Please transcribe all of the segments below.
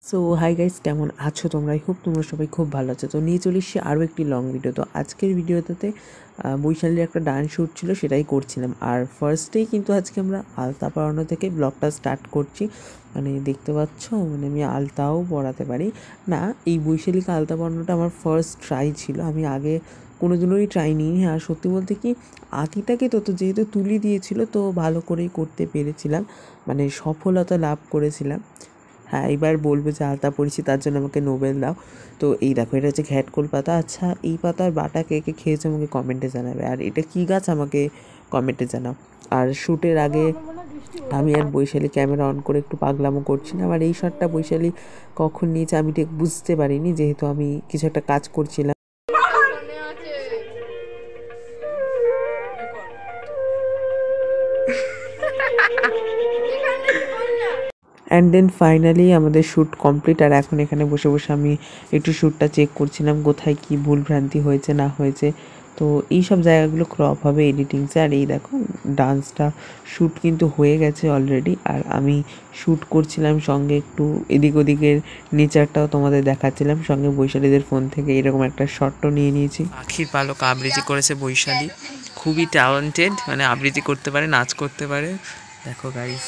So hi guys, কেমন আছো তোমরা? আই হোপ তোমরা সবাই খুব ভালো আছো। তো নিয়ে চলে এসেছি আরও একটি লং ভিডিও। তো আজকের ভিডিওটাতে বৈশালীর একটা ডান্স শ্যুট ছিল, সেটাই করছিলাম। আর ফার্স্টেই কিন্তু আজকে আমরা আলতা পরানো থেকে ব্লগটা স্টার্ট করছি। মানে দেখতে পাচ্ছ, মানে আমি আলতাও পরাতে পারি না। এই বৈশালীকে আলতা পরানোটা আমার ফার্স্ট ট্রাই ছিল, আমি আগে কোনোদিনই ট্রাই নিইনি। আর সত্যি বলতে কি, আঁকিটাকে তো যেহেতু তুলি দিয়েছিল, তো ভালো করেই করতে পেরেছিলাম, মানে সফলতা লাভ করেছিলাম। হ্যাঁ, এবার বলবো যে আলতা পড়েছি তার জন্য আমাকে নোবেল দাও। তো এই দেখো, এটা হচ্ছে ঘ্যাটকোল পাতা। আচ্ছা, এই পাতার বাটা কে কে খেয়েছে আমাকে কমেন্টে জানাবে। আর এটা কী গাছ আমাকে কমেন্টে জানাও। আর শ্যুটের আগে আমি আর বৈশালী ক্যামেরা অন করে একটু পাগলামো করছিলাম। আর এই শটটা বৈশালী কখন নিয়েছে আমি ঠিক বুঝতে পারিনি, যেহেতু আমি কিছু একটা কাজ করছিলাম। অ্যান্ড দেন ফাইনালি আমাদের শ্যুট কমপ্লিট। আর এখন এখানে বসে বসে আমি একটু শ্যুটটা চেক করছিলাম, কোথায় কী ভুলভ্রান্তি হয়েছে না হয়েছে। তো এই সব জায়গাগুলো ক্রপ হবে এডিটিংসে। আর এই দেখো, ডান্সটা শ্যুট কিন্তু হয়ে গেছে অলরেডি। আর আমি শ্যুট করছিলাম, সঙ্গে একটু এদিক ওদিকের নেচারটাও তোমাদের দেখাচ্ছিলাম, সঙ্গে বৈশালীদের ফোন থেকে এরকম একটা শটও নিয়ে নিয়েছি। পাখির পালক আবৃত্তি করেছে বৈশালী, খুবই ট্যালেন্টেড, মানে আবৃত্তি করতে পারে, নাচ করতে পারে। দেখো গাইস,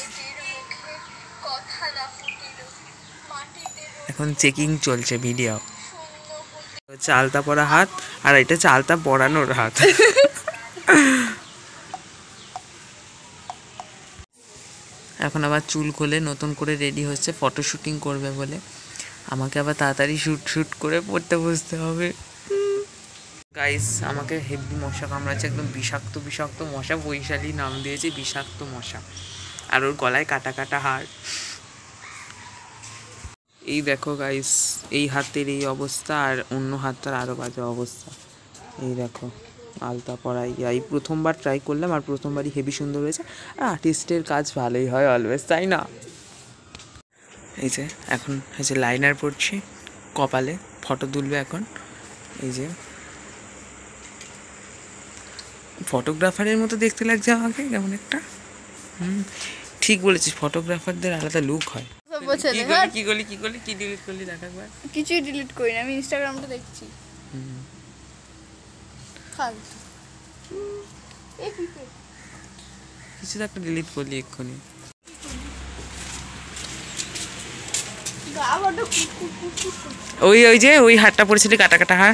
এখন চেকিং চলছে ভিডিও। হচ্ছে আলতা পরা হাত, আর এটা হচ্ছে আলতা পরানোর হাত। এখন আবার চুল খুলে নতুন করে রেডি হচ্ছে, ফটো শুটিং করবে বলে। আমাকে আবার তাড়াতাড়ি শ্যুট করে পড়তে বসতে হবে। গাইস, আমাকে হেভি মশা কামড়াচ্ছে, একদম বিষাক্ত বিষাক্ত মশা। বৈশালী নাম দিয়েছে বিষাক্ত মশা। আর ওর গলায় কাটা কাটা হাড়। এই দেখো গাইস, এই হাতের এই অবস্থা, আর অন্য হাতটার আরও বাজে অবস্থা। এই দেখো, আলতা পরাই এই প্রথমবার ট্রাই করলাম, আর প্রথমবারই হেভি সুন্দর হয়েছে। আর আর্টিস্টের কাজ ভালোই হয় অলওয়েজ, তাই না? এই যে এখন হচ্ছে লাইনার পড়ছি কপালে, ফটো তুলবে এখন। এই যে ফটোগ্রাফারের মতো দেখতে লাগছে আমাকে কেমন একটা। ঠিক বলেছিস, ফটোগ্রাফারদের আলাদা লুক হয়। কি ডিলিট করলি দেখ একবার। কিছুই ডিলিট করি না, আমি ইনস্টাগ্রামটা দেখছি। কিছু তো একটা ডিলিট করলি এক্ষুনি। ওই ওই যে ওই হাড়টা পড়েছিলি, কাটা কাটা হাড়।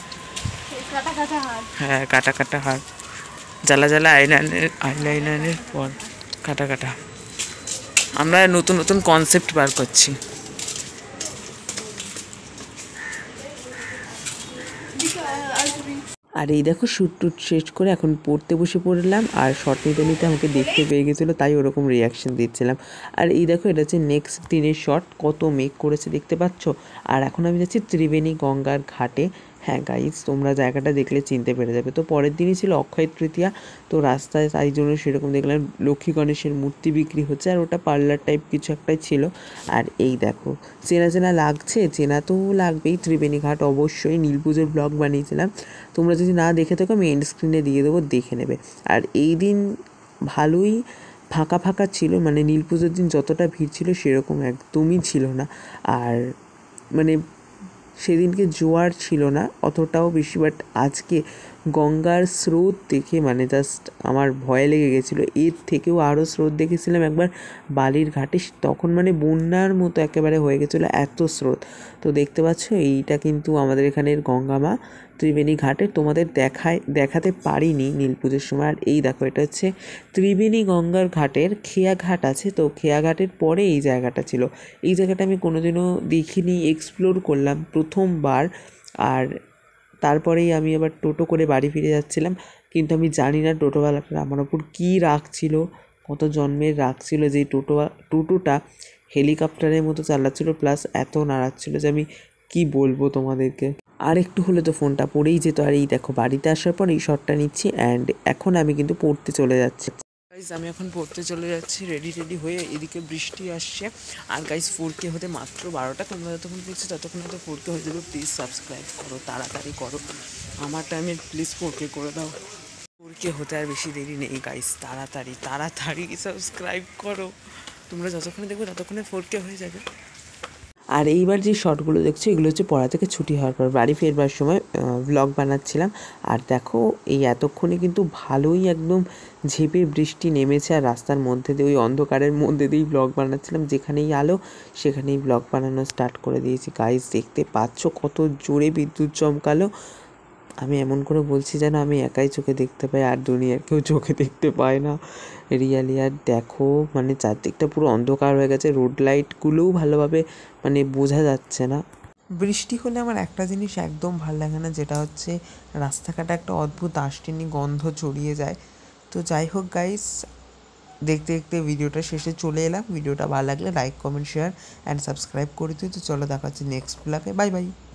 হ্যাঁ, কাটা কাটা হাড়। জ্বালা জ্বালা আইলাইনারের পর কাটা কাটা। আমরা নতুন নতুন কনসেপ্ট বার করছি। আর এই দেখো, শ্যুট টুট শেষ করে এখন পড়তে বসে পড়লাম। আর শর্ট নিতে নিতে আমাকে দেখতে পেয়ে গেছিলো, তাই ওরকম রিয়াকশন দিচ্ছিলাম। আর এই দেখো, এটা হচ্ছে নেক্সট দিনের শট, কত মেঘ করেছে দেখতে পাচ্ছ। আর এখন আমি যাচ্ছি ত্রিবেণী গঙ্গার ঘাটে। হ্যাঁ গাইজ, তোমরা জায়গাটা দেখলে চিনতে পেরে যাবে। তো পরের দিনই ছিল অক্ষয় তৃতীয়া, তো রাস্তায় তাই জন্য সেরকম দেখলাম লক্ষ্মী গণেশের মূর্তি বিক্রি হচ্ছে, আর ওটা পার্লার টাইপ কিছু একটাই ছিল। আর এই দেখো, চেনা চেনা লাগছে, চেনা তো লাগবেই, ত্রিবেণী ঘাট অবশ্যই। নীল পুজোর ব্লগ বানিয়েছিলাম, তোমরা যদি না দেখে থাকো আমি এন্ড স্ক্রিনে দিয়ে দেবো, দেখে নেবে। আর এই দিন ভালোই ফাঁকা ফাঁকা ছিল, মানে নীল পুজোর দিন যতটা ভিড় ছিল সেরকম একদমই ছিল না। আর মানে সেদিনকে জোয়ার ছিল না অতটাও বেশি, বাট আজকে গঙ্গার স্রোত দেখে মানে জাস্ট আমার ভয় লেগে গেছিলো। এর থেকেও আরও স্রোত দেখেছিলাম একবার বালির ঘাটে, তখন মানে বন্যার মতো একেবারে হয়ে গেছিলো, এত স্রোত। তো দেখতে পাচ্ছ, এইটা কিন্তু আমাদের এখানের গঙ্গা মা ত্রিবেণী ঘাটে, তোমাদের দেখাতে পারিনি নীল পুজোর সময়। আর এই দেখো, এটা হচ্ছে ত্রিবেণী গঙ্গার ঘাটের খেয়া ঘাট আছে, তো খেয়া ঘাটের পরে এই জায়গাটা ছিল। এই জায়গাটা আমি কোনোদিনও দেখিনি, এক্সপ্লোর করলাম প্রথমবার। আর তারপরেই আমি আবার টোটো করে বাড়ি ফিরে যাচ্ছিলাম, কিন্তু আমি জানি না টোটোওয়ালাটা আমার ওপর কী রাখছিল, কত জন্মের রাখছিল, যে টোটোটা হেলিকপ্টারের মতো চালাচ্ছিল, প্লাস এত নাড়াচ্ছিল যে আমি কি বলবো তোমাদেরকে। আর একটু হলে তো ফোনটা পড়েই যেত। আর এই দেখো, বাড়িতে আসার পর এই শটটা নিচ্ছি, অ্যান্ড এখন আমি কিন্তু পড়তে চলে যাচ্ছি। গাইজ, আমি এখন পড়তে চলে যাচ্ছি রেডি হয়ে। এদিকে বৃষ্টি আসছে। আর গাইজ, 4K হতে মাত্র 12টা, তোমরা যতক্ষণ দেখছো ততক্ষণ হয়তো 4K হয়ে যাবে। প্লিজ সাবস্ক্রাইব করো, তাড়াতাড়ি করো, আমার টাইমে প্লিজ 4K করে দাও। 4K হতে আর বেশি দেরি নেই গাইজ, তাড়াতাড়ি সাবস্ক্রাইব করো। তোমরা যতক্ষণে দেখবে ততক্ষণে 4K হয়ে যাবে। আর এইবার যে শটগুলো দেখছো এগুলো হচ্ছে পড়া থেকে ছুটি হওয়ার পর বাড়ি ফেরবার সময় ভ্লগ বানাচ্ছিলাম। আর দেখো এই এতক্ষণে কিন্তু ভালোই একদম ঝেঁপে বৃষ্টি নেমেছে, আর রাস্তার মধ্যে দিয়ে ওই অন্ধকারের মধ্যে দিয়েই ব্লগ বানাচ্ছিলাম, যেখানেই আলো সেখানেই ব্লগ বানানো স্টার্ট করে দিয়েছি। গাইস দেখতে পাচ্ছ কত জোরে বিদ্যুৎ চমকালো। আমি এমন করে বলছি যেন আমি একাই চোখে দেখতে পাই, আর দুনিয়ার কেউ চোখে দেখতে পায় না রিয়ালি। আর দেখো মানে চারদিকটা পুরো অন্ধকার হয়ে গেছে, রোড লাইটগুলোও ভালোভাবে মানে বোঝা যাচ্ছে না। বৃষ্টি হলে আমার একটা জিনিস একদম ভালো লাগে না, যেটা হচ্ছে রাস্তাঘাটে একটা অদ্ভুত আষ্টেনি গন্ধ ছড়িয়ে যায়। তো যাই হোক গাইস, দেখতে দেখতে ভিডিওটা শেষে চলে এলাম। ভিডিওটা ভালো লাগলে like comment share and subscribe করে দিও। তো চলো দেখা হচ্ছে নেক্সট ব্লগে, বাই বাই।